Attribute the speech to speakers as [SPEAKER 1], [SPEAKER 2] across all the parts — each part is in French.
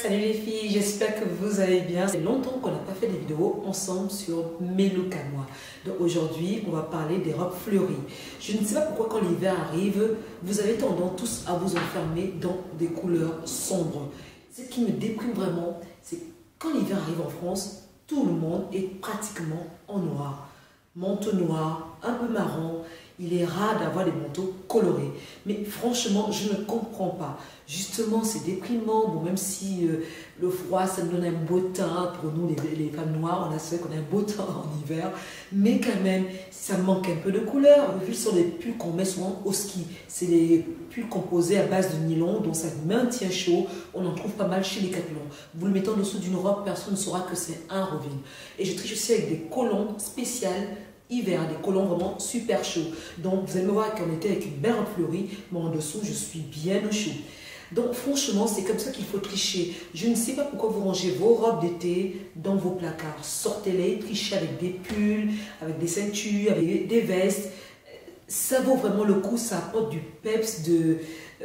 [SPEAKER 1] Salut les filles, j'espère que vous allez bien. C'est longtemps qu'on n'a pas fait des vidéos ensemble sur mes looks à moi. Donc aujourd'hui, on va parler des robes fleuries. Je ne sais pas pourquoi quand l'hiver arrive, vous avez tendance tous à vous enfermer dans des couleurs sombres. Ce qui me déprime vraiment, c'est quand l'hiver arrive en France, tout le monde est pratiquement en noir. Manteau noir, un peu marron. Il est rare d'avoir des manteaux colorés. Mais franchement, je ne comprends pas. Justement, c'est déprimant. Bon, même si le froid, ça nous donne un beau teint. Pour nous, les femmes noires, on a c'est vrai qu'on a un beau teint en hiver. Mais quand même, ça manque un peu de couleur. Vu sur les pulls qu'on met souvent au ski. C'est des pulls composés à base de nylon, donc ça maintient chaud. On en trouve pas mal chez les Decathlon. Vous le mettez en dessous d'une robe, personne ne saura que c'est un Robin. Et je triche aussi avec des collants spéciaux hiver, des collants vraiment super chauds. Donc vous allez me voir qu'on était avec une belle robe fleurie, mais en dessous je suis bien au chaud. Donc franchement c'est comme ça qu'il faut tricher. Je ne sais pas pourquoi vous rangez vos robes d'été dans vos placards. Sortez-les, trichez avec des pulls, avec des ceintures, avec des vestes. Ça vaut vraiment le coup, ça apporte du peps, de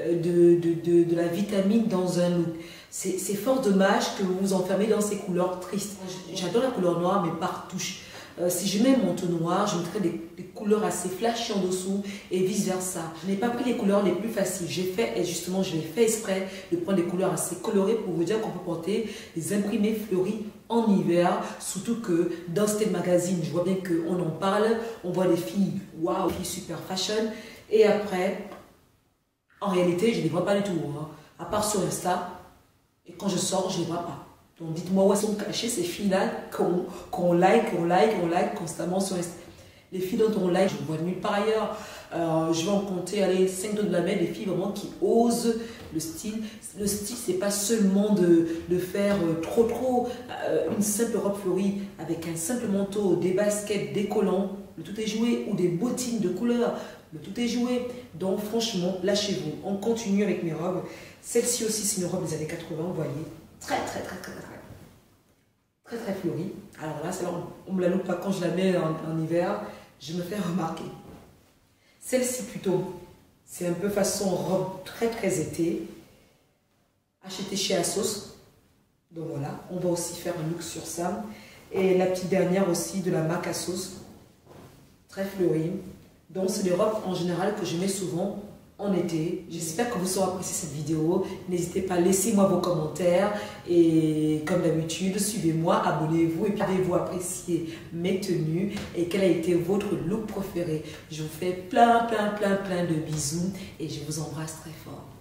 [SPEAKER 1] la vitamine dans un look. C'est fort dommage que vous vous enfermez dans ces couleurs tristes. J'adore la couleur noire mais par touche. Si je mets mon manteau noir, je mettrai des couleurs assez flashy en dessous et vice versa. Je n'ai pas pris les couleurs les plus faciles. J'ai fait, et justement, je l'ai fait exprès de prendre des couleurs assez colorées pour vous dire qu'on peut porter des imprimés fleuris en hiver. Surtout que dans Style Magazine, je vois bien qu'on en parle. On voit des filles, waouh, filles super fashion. Et après, en réalité, je ne les vois pas du tout. Hein. À part sur Insta. Et quand je sors, je ne les vois pas. Donc dites-moi où elles sont cachées ces filles-là qu'on like constamment sur Insta. Les filles dont on like, je ne vois nulle part ailleurs. Je vais en compter, allez, 5 de la main, des filles vraiment qui osent le style. Le style, c'est pas seulement de faire trop une simple robe fleurie avec un simple manteau, des baskets, des collants, le tout est joué, ou des bottines de couleur, le tout est joué. Donc franchement, lâchez-vous. On continue avec mes robes. Celle-ci aussi, c'est une robe des années 80, vous voyez. Très fleurie. Alors là, on me la loupe pas quand je la mets en hiver, je me fais remarquer. Celle-ci plutôt, c'est un peu façon robe très été, achetée chez Asos. Donc voilà, on va aussi faire un look sur ça. Et la petite dernière aussi de la marque Asos, très fleurie. Donc c'est des robes en général que je mets souvent en été. J'espère que vous aurez apprécié cette vidéo. N'hésitez pas, laissez-moi vos commentaires. Et comme d'habitude, suivez-moi, abonnez-vous et puis vous apprécier mes tenues et quel a été votre look préféré. Je vous fais plein de bisous et je vous embrasse très fort.